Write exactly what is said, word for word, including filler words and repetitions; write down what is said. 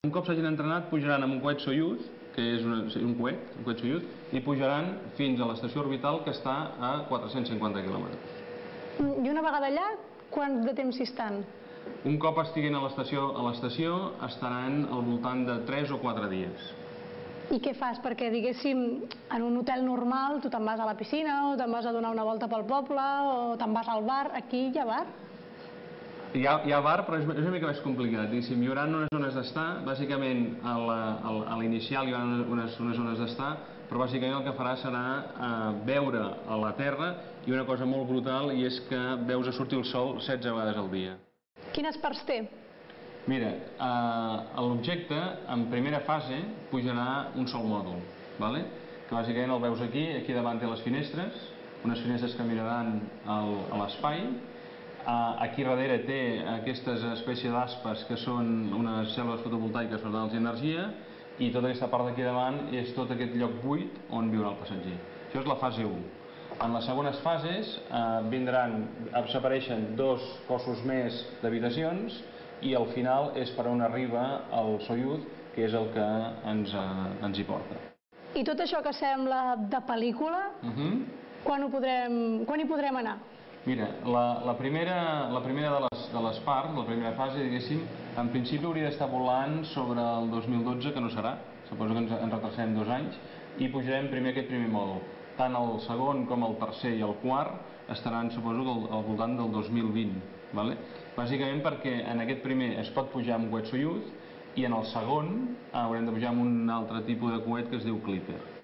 Un cop s'hagin entrenat, pujaran amb un coet Soyuz, que és un coet, un coet Soyuz, i pujaran fins a l'estació orbital, que està a quatre-cents cinquanta quilòmetres. I una vegada allà, quant de temps hi estan? Un cop estiguin a l'estació, a l'estació estaran al voltant de tres o quatre dies. I què fas? Perquè, diguéssim, en un hotel normal tu te'n vas a la piscina o te'n vas a donar una volta pel poble o te'n vas al bar. Aquí hi ha bar? Hi ha, hi ha bar, però és una mica més complicat. Diguéssim, hi haurà unes zones d'estar, bàsicament a l'inicial hi haurà unes, unes zones d'estar, però bàsicament el que farà serà eh, veure a la Terra, i una cosa molt brutal, i és que veus a sortir el sol setze vegades al dia. Quines parts té? Mira, eh, l'objecte en primera fase pujarà un sol mòdul, ¿vale? Que bàsicament el veus aquí, aquí davant té les finestres, unes finestres que miraran al, a l'espai. Uh, aquí darrere té aquestes espècies d'aspes que són unes cèl·lules fotovoltaiques per donar-los energia, i tota aquesta part d'aquí davant és tot aquest lloc buit on viurà el passatger. Això és la fase u. En les segones fases uh, vindran, s'apareixen dos cossos més d'habitacions, i al final és per on arriba el Soyuz, que és el que ens, uh, ens hi porta. I tot això que sembla de pel·lícula, uh-huh. quan, ho podrem, quan hi podrem anar? Mira, la, la primera, la primera de, les, de les parts, la primera fase, diguéssim, en principi hauria d'estar volant sobre el dos mil dotze, que no serà, suposo que ens, ens retrasem dos anys, i pujarem primer aquest primer mòdul. Tant el segon com el tercer i el quart estaran, suposo, al, al voltant del dos mil vint. ¿Vale? Bàsicament perquè en aquest primer es pot pujar amb coet Soyuz, i en el segon haurem de pujar amb un altre tipus de coet que es diu Clipper.